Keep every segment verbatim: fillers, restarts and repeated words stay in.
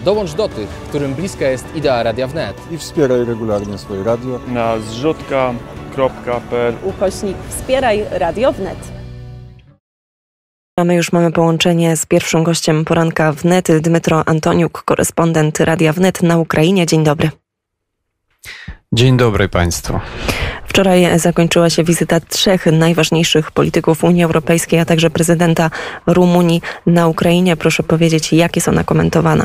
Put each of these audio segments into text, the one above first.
Dołącz do tych, którym bliska jest idea Radia Wnet. I wspieraj regularnie swoje radio na zrzutka kropka pe el ukośnik wspieraj Radio Wnet. My już mamy połączenie z pierwszym gościem poranka Wnet, Dmytro Antoniuk, korespondent Radia Wnet na Ukrainie. Dzień dobry. Dzień dobry Państwu. Wczoraj zakończyła się wizyta trzech najważniejszych polityków Unii Europejskiej, a także prezydenta Rumunii na Ukrainie. Proszę powiedzieć, jak jest ona komentowana?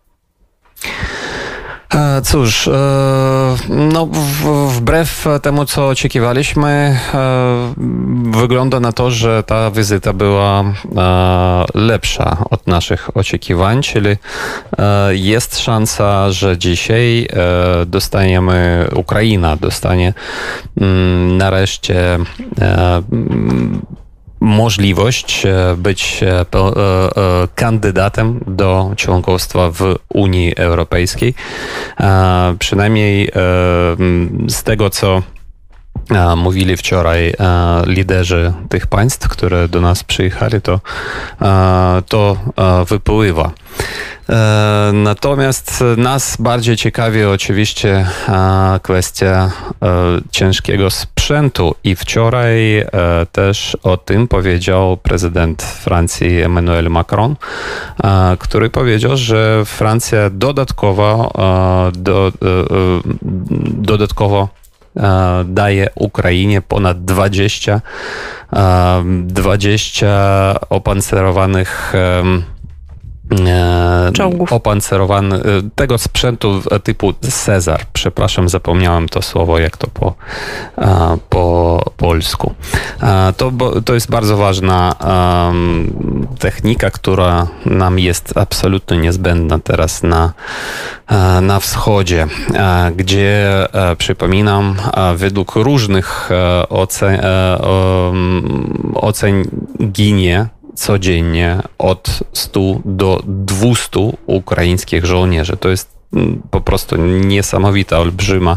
Cóż, no wbrew temu, co oczekiwaliśmy, wygląda na to, że ta wizyta była lepsza od naszych oczekiwań, czyli jest szansa, że dzisiaj dostaniemy, Ukraina dostanie nareszcie możliwość być kandydatem do członkostwa w Unii Europejskiej. Przynajmniej z tego, co mówili wczoraj liderzy tych państw, które do nas przyjechali, to, to wypływa. Natomiast nas bardziej ciekawi oczywiście kwestia ciężkiego sprzętu i wczoraj też o tym powiedział prezydent Francji Emmanuel Macron, który powiedział, że Francja dodatkowo, do, dodatkowo daje Ukrainie ponad dwadzieścia, dwadzieścia opancerowanych czołgów. Opancerowany, tego sprzętu typu Cezar. Przepraszam, zapomniałem to słowo, jak to po, po polsku. To, to jest bardzo ważna um, technika, która nam jest absolutnie niezbędna teraz na, na wschodzie, gdzie, przypominam, według różnych ocen, ocen ginie codziennie od stu do dwustu ukraińskich żołnierzy. To jest po prostu niesamowita, olbrzyma,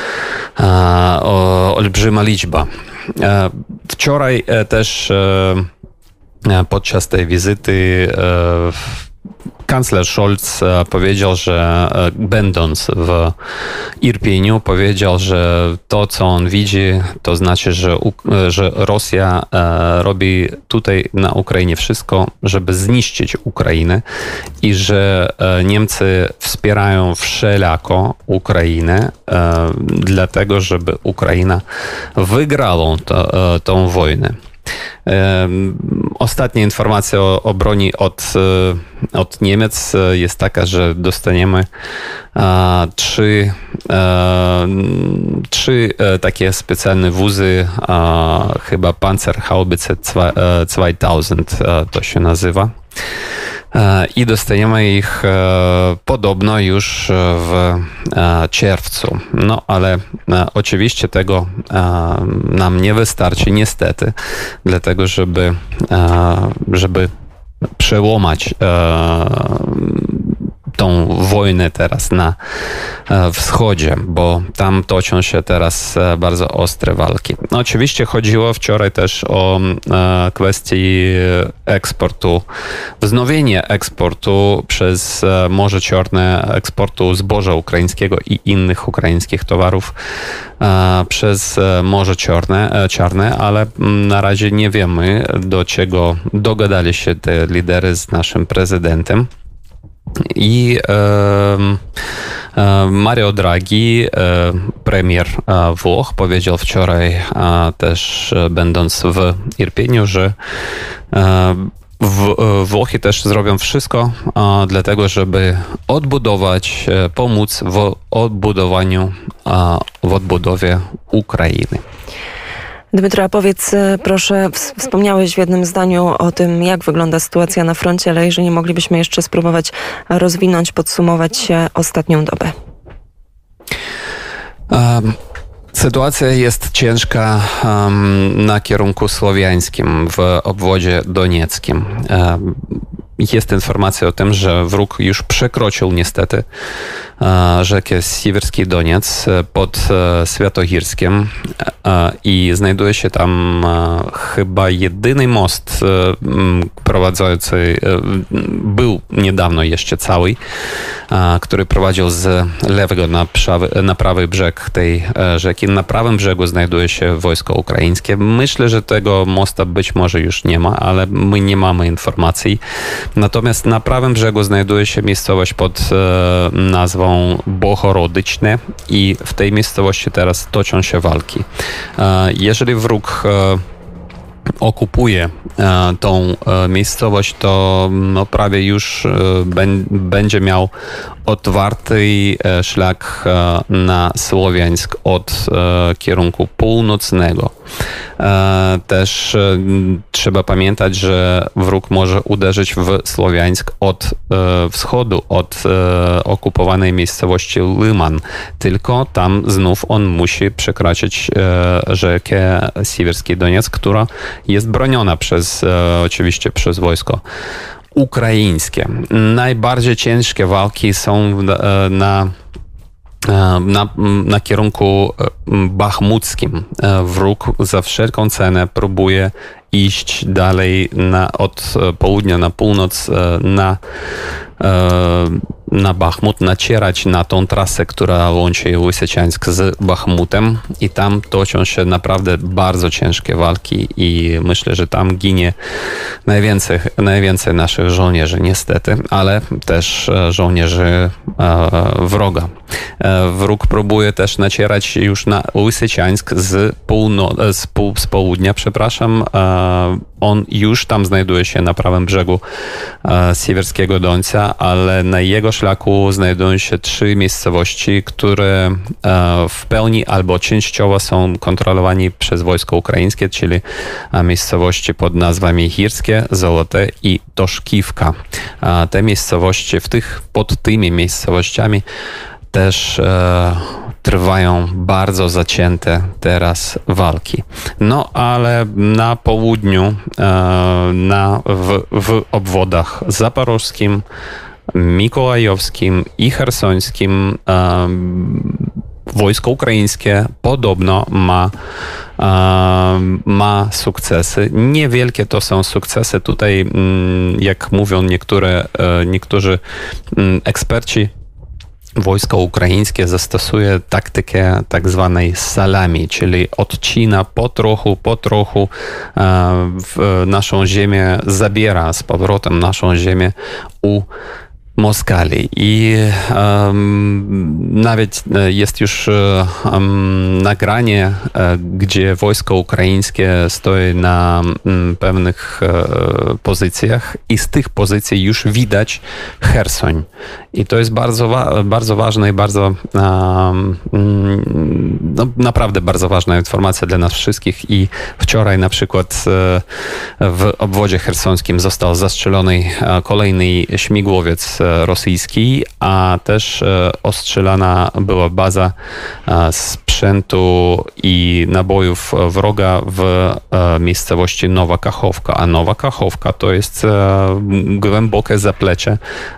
olbrzyma liczba. Wczoraj też podczas tej wizyty kanclerz Scholz powiedział, że będąc w Irpieniu, powiedział, że to, co on widzi, to znaczy, że, że Rosja robi tutaj na Ukrainie wszystko, żeby zniszczyć Ukrainę i że Niemcy wspierają wszelako Ukrainę, dlatego, żeby Ukraina wygrała to, tą wojnę. Ostatnia informacja o, o broni od, od Niemiec jest taka, że dostaniemy a, trzy, a, trzy a, takie specjalne wozy, a, chyba Panzerhaubitze dwa tysiące a, to się nazywa. I dostaniemy ich podobno już w czerwcu. No ale oczywiście tego nam nie wystarczy, niestety, dlatego żeby, żeby przełamać tą wojnę teraz na wschodzie, bo tam toczą się teraz bardzo ostre walki. No, oczywiście chodziło wczoraj też o kwestii eksportu, wznowienie eksportu przez Morze Czarne, eksportu zboża ukraińskiego i innych ukraińskich towarów przez Morze Czarne, Czarne, ale na razie nie wiemy, do czego dogadali się te lidery z naszym prezydentem. I e, e, Mario Draghi, e, premier e, Włoch, powiedział wczoraj, e, też e, będąc w Irpieniu, że e, w, Włochy też zrobią wszystko e, dlatego, żeby odbudować, e, pomóc w odbudowaniu, e, w odbudowie Ukrainy. Dmytro, a powiedz proszę, wspomniałeś w jednym zdaniu o tym, jak wygląda sytuacja na froncie, ale jeżeli moglibyśmy jeszcze spróbować rozwinąć, podsumować ostatnią dobę. Um. Sytuacja jest ciężka um, na kierunku słowiańskim w obwodzie donieckim. Um, jest informacja o tym, że wróg już przekroczył niestety rzekę Siewierski Doniec pod Świętochirskiem i znajduje się tam chyba jedyny most prowadzący, był niedawno jeszcze cały, który prowadził z lewego na prawy, na prawy brzeg tej rzeki. Na prawym brzegu znajduje się wojsko ukraińskie. Myślę, że tego mosta być może już nie ma, ale my nie mamy informacji. Natomiast na prawym brzegu znajduje się miejscowość pod nazwą Bohorodyczne i w tej miejscowości teraz toczą się walki. Jeżeli wróg okupuje e, tą e, miejscowość, to no, prawie już e, ben, będzie miał otwarty e, szlak e, na Słowiańsk od e, kierunku północnego. E, też e, trzeba pamiętać, że wróg może uderzyć w Słowiańsk od e, wschodu, od e, okupowanej miejscowości Lyman. Tylko tam znów on musi przekroczyć e, rzekę Siewierski Doniec, która jest broniona przez, e, oczywiście przez wojsko ukraińskie. Najbardziej ciężkie walki są e, na Na, na kierunku bachmuckim. Wróg za wszelką cenę próbuje iść dalej na, od południa na północ na, na Bachmut, nacierać na tą trasę, która łączy Łysyciańsk z Bachmutem i tam toczą się naprawdę bardzo ciężkie walki i myślę, że tam ginie najwięcej, najwięcej naszych żołnierzy niestety, ale też żołnierzy wroga. Wróg próbuje też nacierać już na Łysyciańsk z, półno, z, pół, z południa, przepraszam. On już tam znajduje się na prawym brzegu Siewierskiego Dońca, ale na jego szlaku znajdują się trzy miejscowości, które w pełni albo częściowo są kontrolowani przez wojsko ukraińskie, czyli miejscowości pod nazwami Hirskie, Zolote i Toszkiwka. Te miejscowości, w tych, pod tymi miejscowościami też e, trwają bardzo zacięte teraz walki. No ale na południu, e, na, w, w obwodach zaporożskim, mikołajowskim i chersońskim e, wojsko ukraińskie podobno ma, e, ma sukcesy. Niewielkie to są sukcesy. Tutaj, jak mówią niektóre, e, niektórzy eksperci, wojsko ukraińskie zastosuje taktykę tak zwanej salami, czyli odcina po trochu, po trochu w naszą ziemię, zabiera z powrotem naszą ziemię u Moskali. I um, nawet jest już um, nagranie, gdzie wojsko ukraińskie stoi na um, pewnych um, pozycjach i z tych pozycji już widać Chersoń. I to jest bardzo, wa- bardzo ważne i bardzo um, no, naprawdę bardzo ważna informacja dla nas wszystkich. I wczoraj na przykład w obwodzie chersońskim został zastrzelony kolejny śmigłowiec rosyjski, a też ostrzelana była baza sprzętu i nabojów wroga w miejscowości Nowa Kachowka. A Nowa Kachowka to jest głębokie zaplecze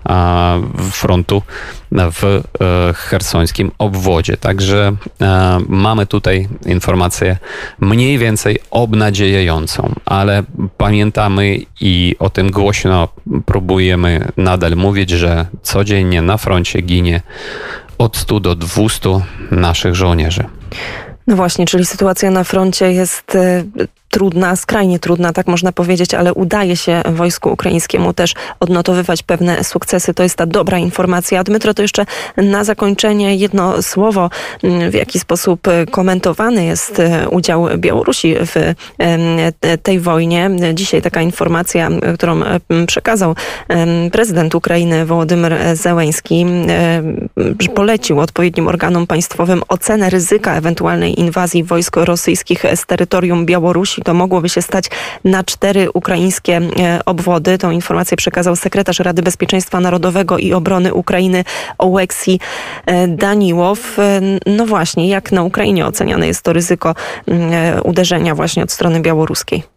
frontu w chersońskim obwodzie. Także mamy tutaj informację mniej więcej obnadziejającą, ale pamiętamy i o tym głośno próbujemy nadal mówić, że codziennie na froncie ginie od stu do dwustu naszych żołnierzy. No właśnie, czyli sytuacja na froncie jest trudna, skrajnie trudna, tak można powiedzieć, ale udaje się wojsku ukraińskiemu też odnotowywać pewne sukcesy. To jest ta dobra informacja. Dmytro, to jeszcze na zakończenie jedno słowo, w jaki sposób komentowany jest udział Białorusi w tej wojnie. Dzisiaj taka informacja, którą przekazał prezydent Ukrainy Wołodymyr Zełenski, polecił odpowiednim organom państwowym ocenę ryzyka ewentualnej inwazji wojsk rosyjskich z terytorium Białorusi. To mogłoby się stać na cztery ukraińskie obwody. Tą informację przekazał sekretarz Rady Bezpieczeństwa Narodowego i Obrony Ukrainy Oleksij Daniłow. No właśnie, jak na Ukrainie oceniane jest to ryzyko uderzenia właśnie od strony białoruskiej?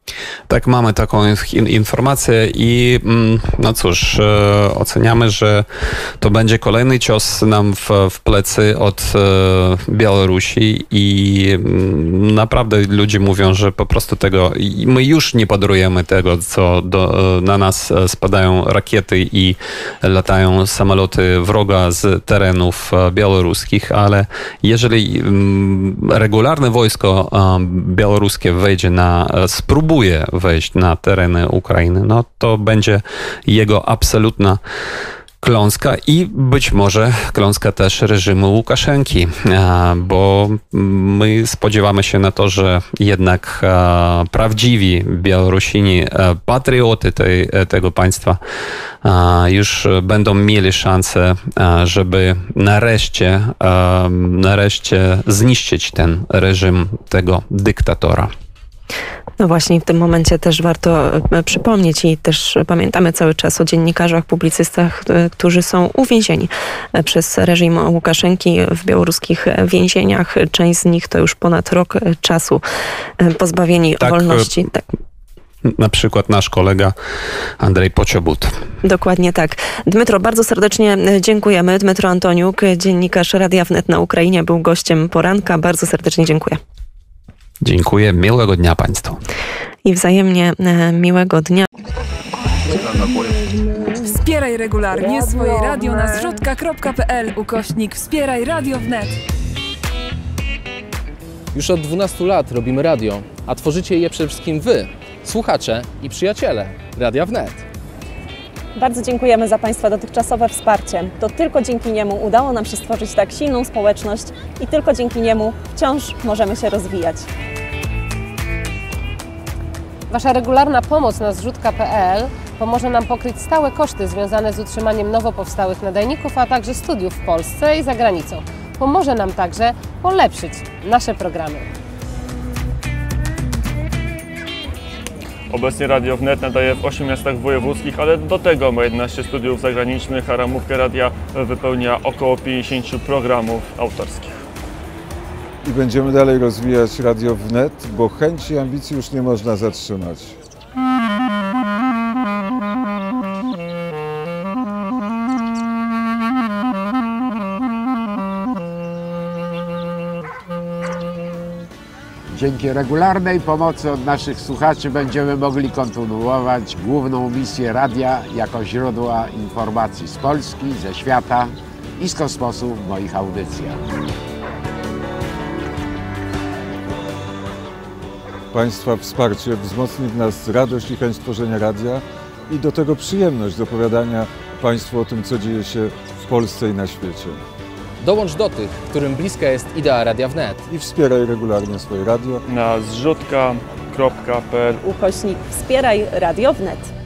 Tak, mamy taką in, informację i no cóż, e, oceniamy, że to będzie kolejny cios nam w, w plecy od e, Białorusi i m, naprawdę ludzie mówią, że po prostu tego, i my już nie podarujemy tego, co do, na nas spadają rakiety i latają samoloty wroga z terenów białoruskich, ale jeżeli m, regularne wojsko e, białoruskie wejdzie na, spróbuje wejść na tereny Ukrainy, no to będzie jego absolutna kląska i być może kląska też reżimu Łukaszenki, bo my spodziewamy się na to, że jednak prawdziwi Białorusini, patrioty tej, tego państwa już będą mieli szansę, żeby nareszcie, nareszcie zniszczyć ten reżim tego dyktatora. No właśnie, w tym momencie też warto przypomnieć i też pamiętamy cały czas o dziennikarzach, publicystach, którzy są uwięzieni przez reżim Łukaszenki w białoruskich więzieniach. Część z nich to już ponad rok czasu pozbawieni tak, wolności. Tak. Na przykład nasz kolega Andrzej Pociobut. Dokładnie tak. Dmytro, bardzo serdecznie dziękujemy. Dmytro Antoniuk, dziennikarz Radia Wnet na Ukrainie, był gościem poranka. Bardzo serdecznie dziękuję. Dziękuję. Miłego dnia Państwu. I wzajemnie e, miłego dnia. Wspieraj regularnie swoje radio na zrzutka kropka p l ukośnik Wspieraj Radio Wnet. Już od dwunastu lat robimy radio, a tworzycie je przede wszystkim Wy, słuchacze i przyjaciele Radia Wnet. Bardzo dziękujemy za Państwa dotychczasowe wsparcie. To tylko dzięki niemu udało nam się stworzyć tak silną społeczność i tylko dzięki niemu wciąż możemy się rozwijać. Wasza regularna pomoc na zrzutka kropka p l pomoże nam pokryć stałe koszty związane z utrzymaniem nowo powstałych nadajników, a także studiów w Polsce i za granicą. Pomoże nam także polepszyć nasze programy. Obecnie Radio Wnet nadaje w ośmiu miastach wojewódzkich, ale do tego ma jedenaście studiów zagranicznych, a ramówkę radia wypełnia około pięćdziesięciu programów autorskich. I będziemy dalej rozwijać Radio Wnet, bo chęci i ambicji już nie można zatrzymać. Dzięki regularnej pomocy od naszych słuchaczy będziemy mogli kontynuować główną misję radia jako źródła informacji z Polski, ze świata i z kosmosu w moich audycjach. Państwa wsparcie wzmocni w nas radość i chęć tworzenia radia i do tego przyjemność z opowiadania Państwu o tym, co dzieje się w Polsce i na świecie. Dołącz do tych, którym bliska jest idea Radia Wnet. I wspieraj regularnie swoje radio Na zrzutka kropka p l Ukośnik Wspieraj Radio Wnet.